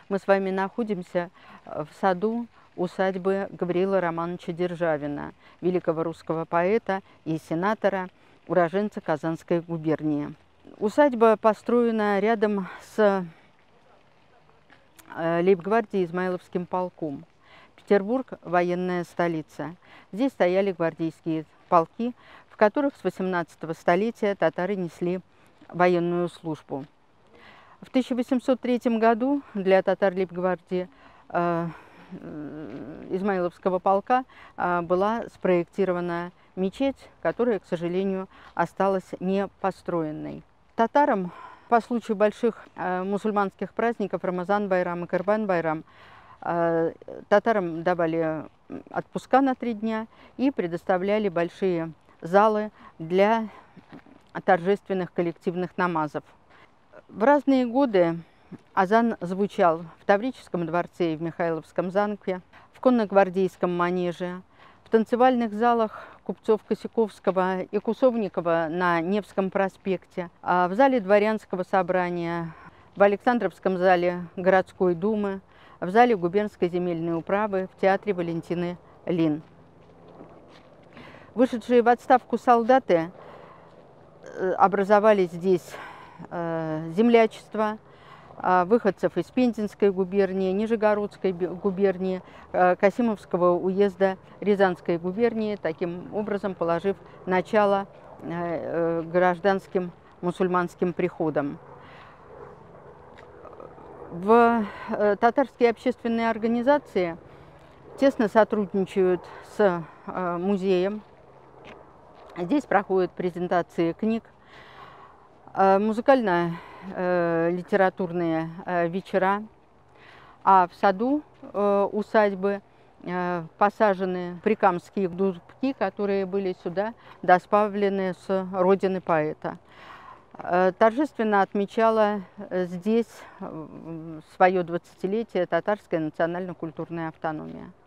Мы с вами находимся в саду усадьбы Гавриила Романовича Державина, великого русского поэта и сенатора, уроженца Казанской губернии. Усадьба построена рядом с лейб-гвардией Измайловским полком. Петербург – военная столица. Здесь стояли гвардейские полки, в которых с 18 столетия татары несли военную службу. В 1803 году для татар лейб-гвардии Измайловского полка была спроектирована мечеть, которая, к сожалению, осталась не построенной. Татарам по случаю больших мусульманских праздников Рамазан-байрам и Курбан-байрам татарам давали отпуска на 3 дня и предоставляли большие залы для торжественных коллективных намазов. В разные годы азан звучал в Таврическом дворце и в Михайловском замке, в конногвардейском манеже, в танцевальных залах купцов Косяковского и Кусовникова на Невском проспекте, в зале дворянского собрания, в Александровском зале городской думы, в зале губернской земельной управы, в театре Валентины Лин. Вышедшие в отставку солдаты образовали здесь землячество выходцев из Пензенской губернии, Нижегородской губернии, Касимовского уезда Рязанской губернии, таким образом положив начало гражданским мусульманским приходам. В татарские общественные организации тесно сотрудничают с музеем. Здесь проходят презентации книг, музыкально-литературные вечера, а в саду усадьбы посажены прикамские дубки, которые были сюда доставлены с родины поэта. Торжественно отмечала здесь свое 20-летие татарская национально-культурная автономия.